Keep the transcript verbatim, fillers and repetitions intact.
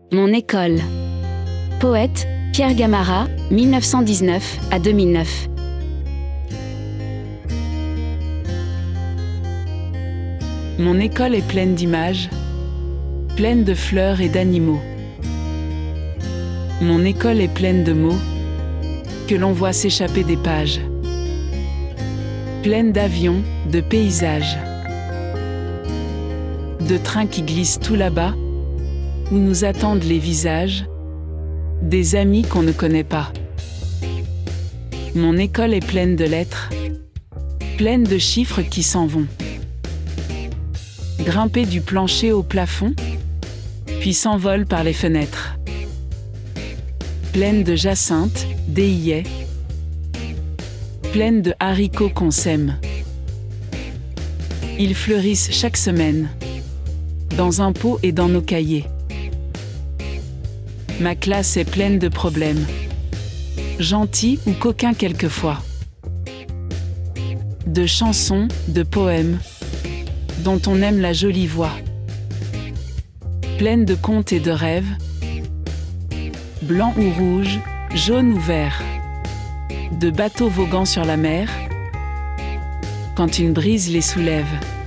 Mon école. Poète, Pierre Gamarra, mille neuf cent dix-neuf à deux mille neuf. Mon école est pleine d'images, pleine de fleurs et d'animaux. Mon école est pleine de mots que l'on voit s'échapper des pages. Pleine d'avions, de paysages, de trains qui glissent tout là-bas, où nous attendent les visages des amis qu'on ne connaît pas. Mon école est pleine de lettres, pleine de chiffres qui s'en vont. Grimper du plancher au plafond, puis s'envolent par les fenêtres. Pleine de jacinthes, d'œillets, pleine de haricots qu'on sème. Ils fleurissent chaque semaine, dans un pot et dans nos cahiers. Ma classe est pleine de problèmes, gentils ou coquins quelquefois. De chansons, de poèmes, dont on aime la jolie voix. Pleine de contes et de rêves, blancs ou rouges, jaunes ou verts. De bateaux voguant sur la mer, quand une brise les soulève.